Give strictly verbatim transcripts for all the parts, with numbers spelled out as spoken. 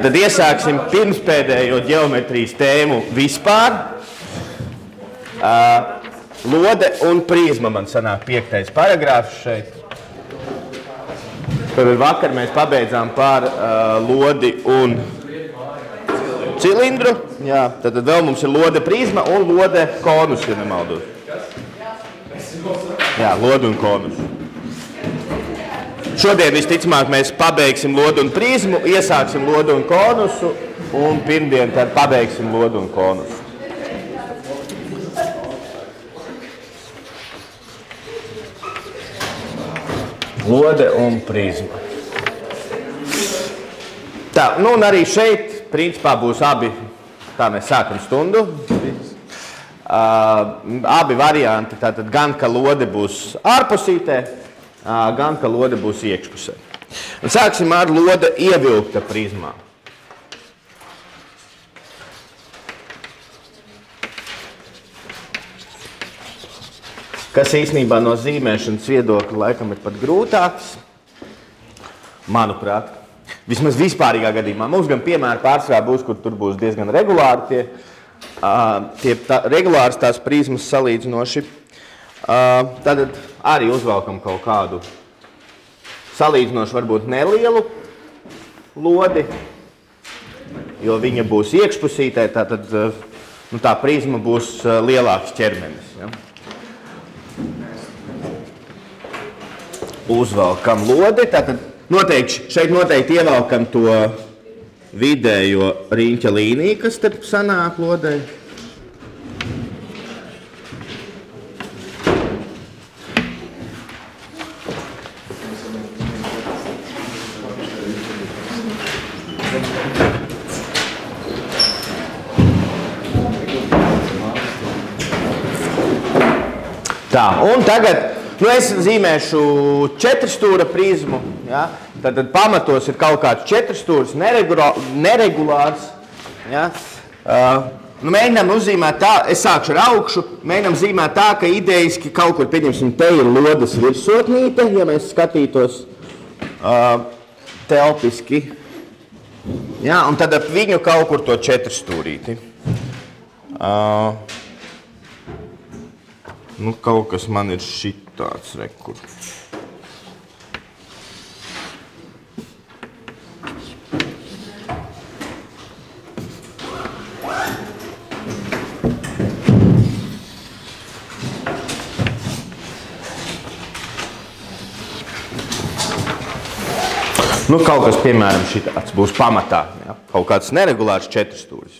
Tad iesāksim pirmspēdējo ģeometrijas tēmu vispār. Uh, lode un prizma man sanāk piektais paragrāfs šeit. Tad vakar mēs pabeidzām par uh, lodi un cilindru. Jā, tad vēl mums ir lode prizma un lode konus, ja nemaldos. Jā, lode un konus. Šodien visticamāk mēs pabeigsim lodu un prizmu, iesāksim lodu un konusu un pirmdien tad pabeigsim lodu un konusu. Lode un prizma. Tā, nu un arī šeit principā būs abi, tā mēs sākam stundu. Uh, abi varianti, tātad gan, ka lode būs ārpusītē, gan, ka lode būs iekšpusē. Un sāksim ar lode ievilkta prizmā. Kas īstenībā no zīmēšanas viedokļa laikam ir pat grūtāks, manuprāt. Vismaz vispārīgā gadījumā. Mums gan piemēri pārsvarā būs, kur tur būs diezgan regulāri tie, tie tā, regulārs tās prizmas salīdzinoši. Tad arī uzvelkam kaut kādu salīdzinoši varbūt nelielu lodi, jo viņa būs iekšpusītē, tātad nu, tā prizma būs lielāks ķermenis. Ja? Uzvelkam lodi, tātad noteikti, šeit noteikti ievelkam to vidējo riņķa līniju, kas te sanāk lodei. Tā, un tagad nu es zīmēšu četrstūra prizmu. Ja? Tad, tad pamatos ir kaut kāds četrstūrs, neregulārs. Ja? Uh, nu, mēģinām uzzīmēt tā, es sākšu ar augšu, mēģinām zīmēt tā, ka idejiski kaut kur, pieņemsim, te ir lodes virsotnīte, ja mēs skatītos uh, telpiski. Ja? Un tad ap viņu kaut kur to četrstūrīti. Uh, Nu, kaut kas man ir šitāds, rekur. Nu, kaut kas, piemēram, šitāds būs pamatā. Ja? Kaut kāds neregulārs četrstūris.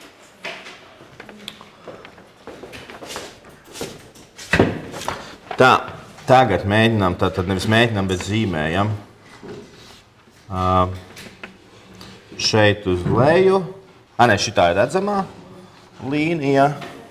Tā, tagad mēģinām, tātad nevis mēģinām, bet zīmējam. Uh, šeit uz leju. A, ne, šitā ir redzamā līnija.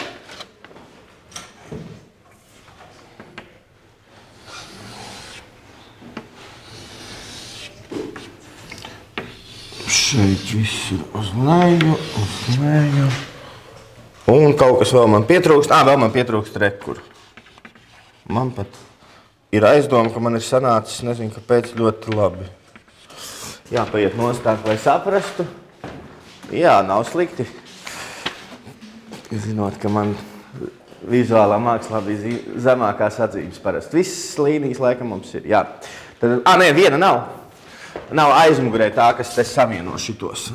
Šeit viss ir uz leju, uz leju. Un kaut kas vēl man pietrūkst. Ā, vēl man pietrūkst rekur. Man pat ir aizdoma, ka man ir sanācis, nezinu, kāpēc ļoti labi. Jāpaiet nostāk, lai saprastu. Jā, nav slikti. Zinot, ka man vizuālā mākslā bija zemākās atzīmes parasti. Visas līnijas laikam mums ir. Jā. Tad, ā, nē, viena nav. Nav aizmugurē tā, kas te savieno šitos.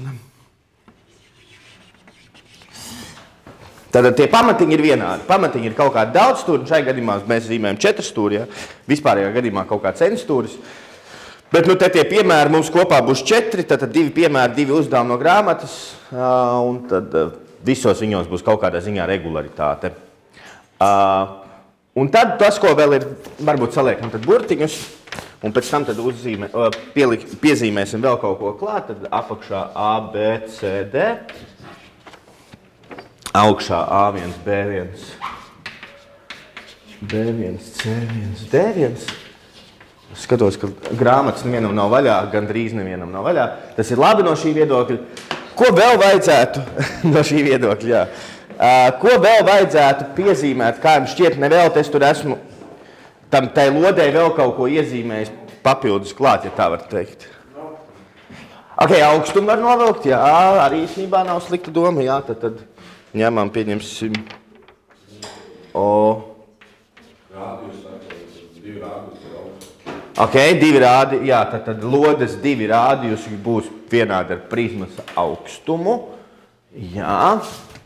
Tātad tie pamatiņi ir vienādi. Pamatiņi ir kaut kādi daudz stūri, šai gadījumā mēs zīmējam četri stūri, ja? Vispārējā gadījumā kaut kāds n stūris. Bet nu te tie piemēri mums kopā būs četri, tātad divi piemēri, divi uzdevumi no grāmatas, un tad visos viņos būs kaut kādā ziņā regularitāte. Un tad tas, ko vēl ir, varbūt saliekam tad burtiņus, un pēc tam tad uzzīmē, pieliek, piezīmēsim vēl kaut ko klāt, tad apakšā A, B, C, D. Augšā A viens, B viens, B viens, C viens, D viens. Es skatos, ka grāmatas nevienam nav vaļā, gandrīz nevienam nav vaļā. Tas ir labi no šī viedokļa. Ko vēl vajadzētu no šī viedokļa? Jā. Uh, ko vēl vajadzētu piezīmēt, kā jums šķiet, nevēl es tur esmu tam tai lodē vēl kaut ko iezīmējis papildus klāt, ja tā var teikt. Ok, augstumu var novilkt, jā, arī īstenībā nav slikta doma, jā, tad, tad ņemam, pieņemsim O. Ok, divi rādi, jā, tad, tad lodes divi rādījusi būs vienādi ar prizmas augstumu, jā.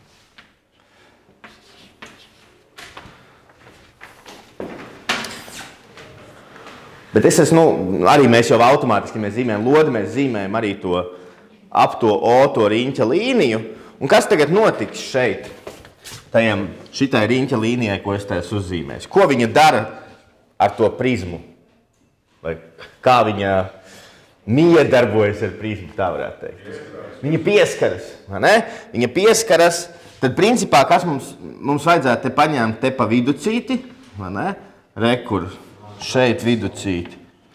Bet es esmu, nu, arī mēs jau automātiski, mēs zīmējam lodi, mēs zīmējam arī to ap to O, to riņķa līniju. Un kas tagad notiks šeit, tajam, šitai riņķa līnijai, ko es te esmu uzzīmējis? Ko viņa dara ar to prizmu? Vai kā viņa miedarbojas ar prizmu, tā varētu teikt? Viņa pieskaras, vai ne? Viņa pieskaras, tad principā, kas mums, mums vajadzētu te paņemt te pa viducīti, vai ne? Rekur. Šeit viducīti.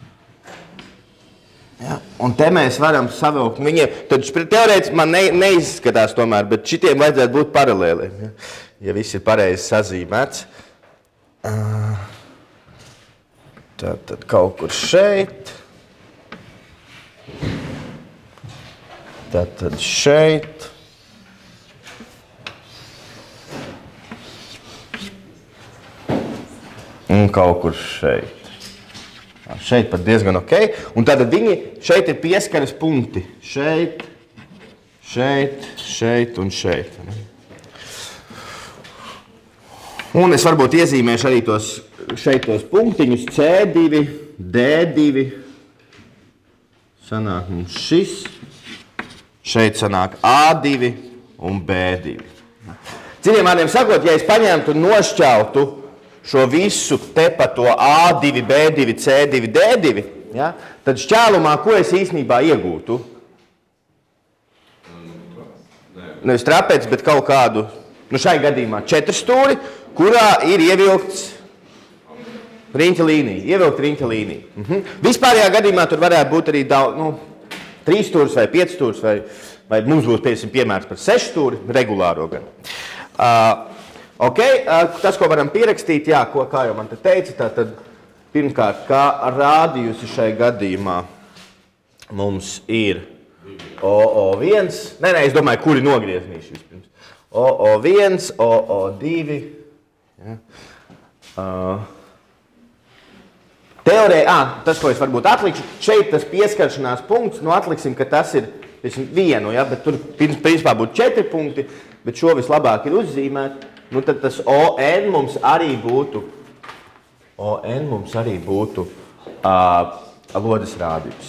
Ja, un te mēs varam savilkt. Viņiem, tad teorētiski man ne, neizskatās tomēr, bet šitiem vajadzētu būt paralēliem, ja, ja viss ir pareizi sazīmēts. Tad, tad kaut kur šeit. Tad, tad šeit. Un kaut kur šeit. Šeit pat diezgan ok. Un tad viņi šeit ir pieskaras punkti. Šeit, šeit, šeit un šeit. Un es varbūt iezīmēšu arī tos, šeit tos punktiņus C divi, D divi. Sanāk mums šis. Šeit sanāk A divi un B divi. Citiem vārdiem sakot, ja es paņemtu un nošķautu šo visu te pa to A divi, B divi, C divi, D divi, ja, tad šķēlumā, ko es īstenībā iegūtu? Nevis trapēc, bet kaut kādu, nu šai gadījumā četrstūri, kurā ir ievilkts riņķa līnija, ievilkt riņķa līnija. Mhm. Vispārējā gadījumā tur varētu būt arī daudz, nu, trīsstūrs vai piecstūrs, vai, vai mums būs, piemēram, piemērs par sešstūri, regulāro gan. Uh, Ok, tas, ko varam pierakstīt, jā, ko, kā jau man te teica, tātad pirmkārt, kā rādījusi šai gadījumā mums ir O O viens, nē, nē, es domāju, kuri nogrieznīši vispirms. O O viens, O O divi, ja. uh, teorē, ā, tas, ko es varbūt atlikšu, šeit tas pieskaršanās punkts, nu atliksim, ka tas ir vienu, ja, bet tur principā būtu četri punkti, bet šo vislabāk ir uzzīmēt. Nu, tad tas O N mums arī būtu, O N mums arī būtu uh, lodes rādījums.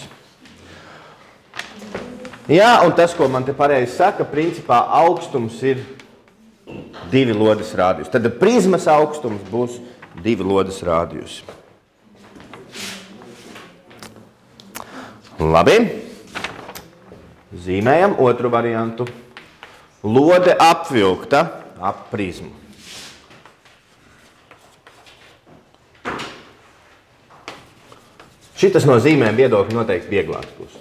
Jā, un tas, ko man te pareizi saka, principā augstums ir divi lodes rādījumi. Tad prizmas augstums būs divi lodes rādījumi. Labi. Zīmējam otru variantu. Lode apvilkta ap prizmu. Šitas no zīmēm viedokļa noteikti vieglāks būs.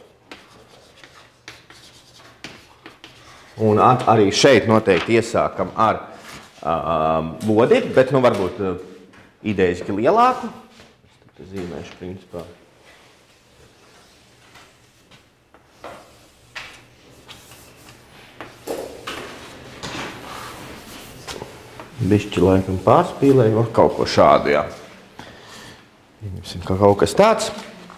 Un at, arī šeit noteikti iesākam ar uh, lodi, bet nu varbūt uh, idejiski lielāku. Es tad zīmēšu principā. Bišķi laikam pārspīlēju, kaut ko šādu, jā. Pieņemsim, ka kaut kas tāds.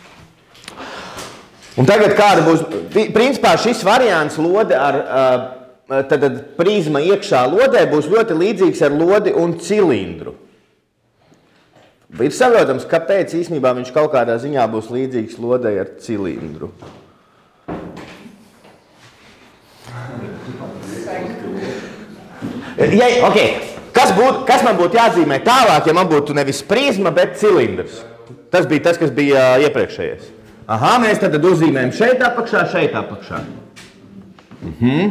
Un tagad kāda būs, principā šis variants lode ar, tad prizma iekšā lodē būs ļoti līdzīgs ar lodi un cilindru. Ir saprotams, kāpēc īstenībā viņš kaut kādā ziņā būs līdzīgs lodei ar cilindru. Ja, okay. Kas, būt, kas man būtu jāatzīmē tālāk, ja man būtu nevis prizma, bet cilindrs? Tas bija tas, kas bija iepriekšējais. Aha, mēs tad uzzīmējam šeit apakšā, šeit apakšā. Mhm.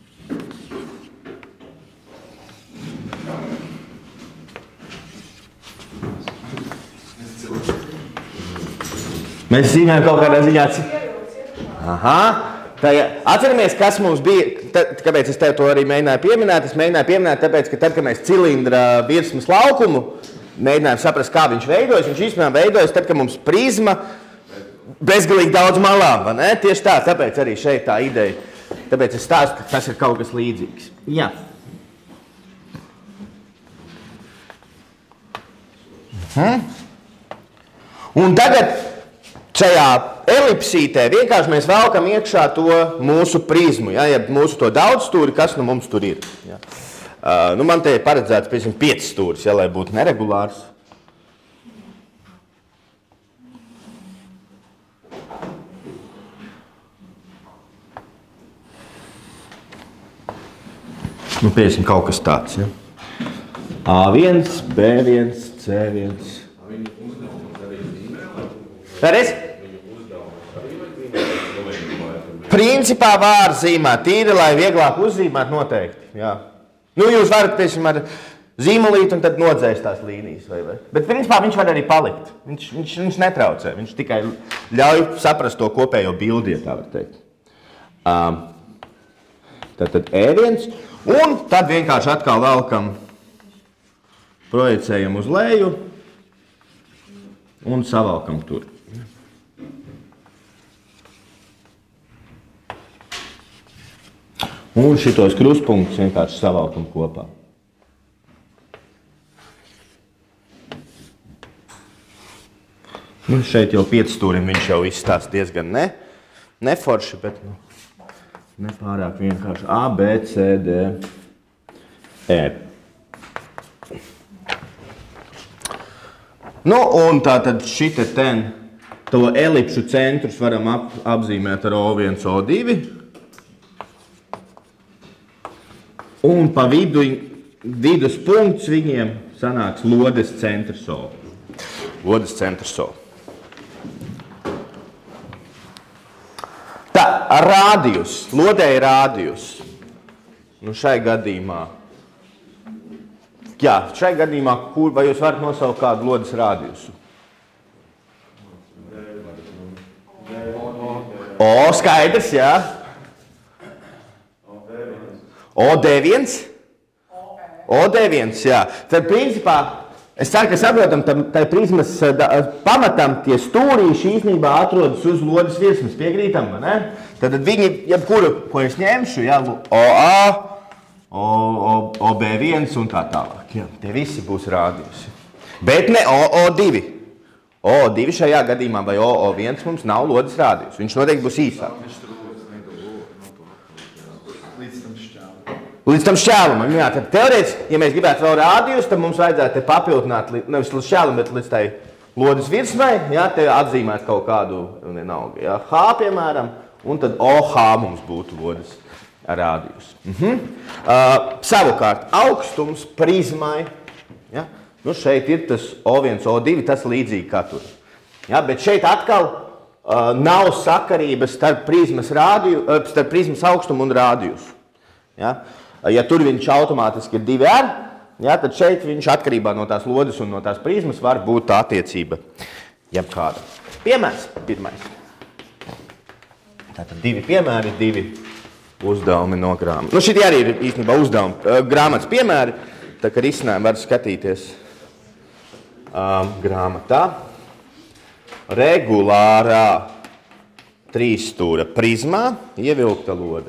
Mēs zīmējam kaut kādā ziņā. Aha. Tā, atceramies, kas mums bija, tad, kāpēc es tev to arī mēģināju pieminēt. Es mēģināju pieminēt, tāpēc, ka tad, kad mēs cilindra virsmas laukumu mēģinājām saprast, kā viņš veidojas, viņš īstenībā veidojas tad, kad mums prizma bezgalīgi daudz malām, vai ne? Tieši tā, tāpēc arī šeit tā ideja. Tāpēc es stāstu, ka tas ir kaut kas līdzīgs. Jā. Mhm. Un tagad šajā elipsītē vienkārši mēs velkam iekšā to mūsu prizmu, ja, ja mūsu to daudzstūri, kas nu mums tur ir. Ja. Uh, nu man te ir paredzēts, piemēram, pieci stūris, ja, lai būtu neregulārs. Nu, piemēram, kaut kas tāds, ja. A viens, B viens, C viens. Pēc? Principā var zīmēt tīri, lai vieglāk uzzīmēt noteikti, jā. Nu, jūs varat, piemēram, ar zīmolīti un tad nodzēst tās līnijas, vai, vai. Bet principā viņš var arī palikt. Viņš, viņš, viņš netraucē, viņš tikai ļauj saprast to kopējo bildi, ja tā var teikt. Um, Tātad E viens. Un tad vienkārši atkal velkam, projicējam uz leju un savalkam tur. Un šitos krustpunktus vienkārši savalkam kopā. Nu, šeit jau piecstūrim viņš jau izstāsta diezgan ne, neforši, bet nu, nepārāk vienkārši A, B, C, D, E. Nu, un tātad šite ten, to elipšu centrus varam ap, apzīmēt ar O viens, O divi. Un pa vidu, vidus punkts viņiem sanāks lodes centrs O. Lodes centrs O. Tā, rādijus, lodē ir rādijus. Nu, šai gadījumā, jā, šai gadījumā, kur, vai jūs varat nosaukt kādu lodes rādijusu? O, skaidrs, jā. O D viens? O D viens, jā. Tad, principā, es ceru, ka saprotam, tai prizmas pamatam tie stūrīši īstenībā atrodas uz lodes virsmas. Piekrītam, vai ne? Tad viņi, jebkuru, ko es ņemšu, jā, O A, O, O, O B viens un tā tālāk. Jā, tie visi būs rādijusi. Bet ne O O divi. O O divi šajā gadījumā vai O O viens mums nav lodes rādijus. Viņš noteikti būs īsāk. Līdz tam šķēlumam, jā, tad teorētiski, ja mēs gribētu vēl rādījus, tad mums vajadzētu te papildināt, nevis līdz šķēlumam, bet līdz tai lodes virsmai, jā, te atzīmēt kaut kādu vienalga, jā, H, piemēram, un tad O H mums būtu lodes rādījus. Mhm. Uh, savukārt, augstums prizmai, jā, nu šeit ir tas O viens, O divi, tas līdzīgi kā tur. Jā, bet šeit atkal uh, nav sakarības starp prizmas, rādiju, uh, starp prizmas augstumu un rādījus. Jā. Ja tur viņš automātiski ir divi R, ja, tad šeit viņš atkarībā no tās lodes un no tās prizmas var būt tā attiecība jebkāda. Piemērs pirmais. Tātad divi piemēri, divi uzdevumi no grāmatas. Nu, šitie arī ir īstenībā uzdevumi. Grāmatas piemēri, tā kā risinājumu var skatīties um, grāmatā. Regulārā trīsstūra prizmā ievilkta lode.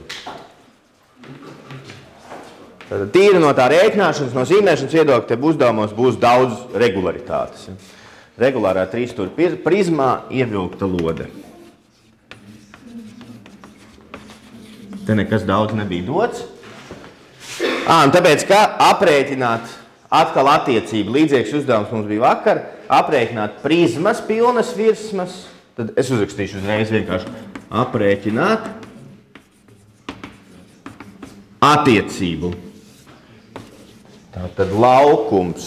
Tātad tīri no tā rēķināšanas, no zīmēšanas viedokļa, te uzdevumos būs daudz regularitātes. Regulārā trīsstūra prizmā ievilkta lode. Te nekas daudz nebija dots. Ā, un tāpēc, ka aprēķināt atkal attiecību, līdzīgs uzdevums mums bija vakar, aprēķināt prizmas pilnas virsmas, tad es uzrakstīšu uzreiz vienkārši aprēķināt attiecību. Tātad laukums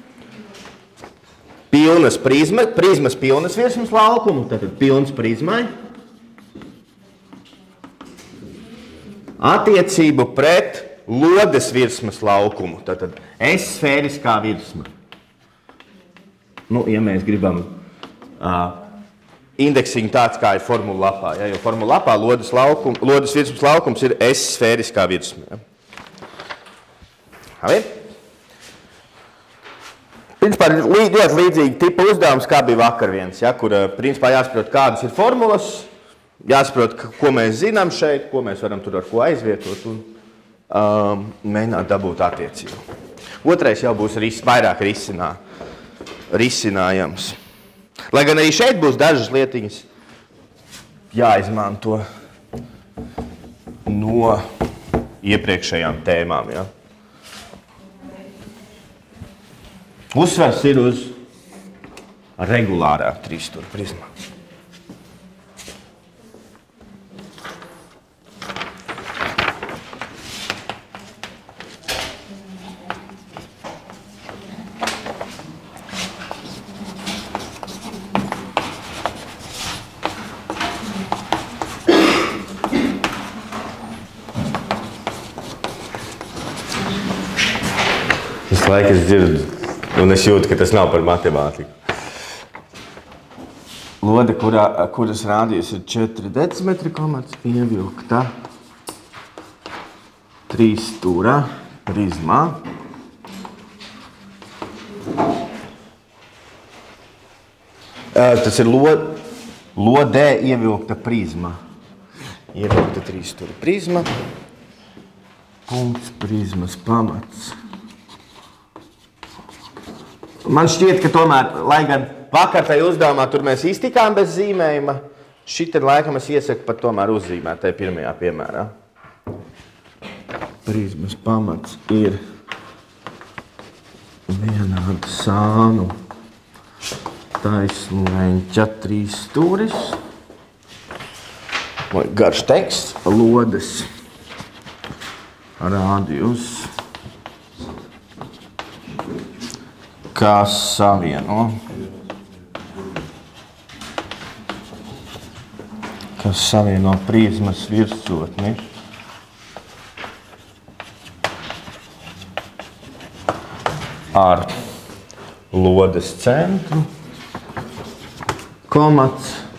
pilnas prizma, prizmas pilnas virsmas laukumu, tātad pilns prizmai. Attiecību pret lodes virsmas laukumu, tātad S sfēriskā virsma. Nu, ja mēs gribam uh, indeksiņu tāds, kā ir formula lapā, ja, jo formula lapā lodes, laukum, lodes virsmas laukums ir S sfēriskā virsma. Ja. Principā ir ļoti līdzīgi tipa uzdevums, kā bija vakar viens, ja, kur principā jāsaprot, kādas ir formulas, jāsaprot, ko mēs zinām šeit, ko mēs varam tur ar ko aizvietot un um, mēģināt dabūt attiecību. Otrais jau būs ris, vairāk risinā, risinājams. Lai gan arī šeit būs dažas lietiņas jāizmanto no iepriekšējām tēmām. Ja. Uzsvers ir uz regulārā trīsstūra prizmā. Visu laiku es dzirdu, un es jūtu, ka tas nav par matemātiku. Lode, kurā, kuras rādījus ir četri decimetri, komats ievilkta trīsstūra prizmā. Tas ir lodē ievilkta prizma. Ievilkta trīsstūra prizma. Punkts, prizmas pamats. Man šķiet, ka tomēr, lai gan vakar tajā uzdevumā tur mēs iztikām bez zīmējuma, šit ir laikam es iesaku pat tomēr uzzīmēt tajā pirmajā piemērā. Prizmas pamats ir vienāda sānu taisnleņķa trīsstūris. Garš teksts, lodes rādījus. Kas savieno, kas savieno prizmas virsotni ar lodes centru, komats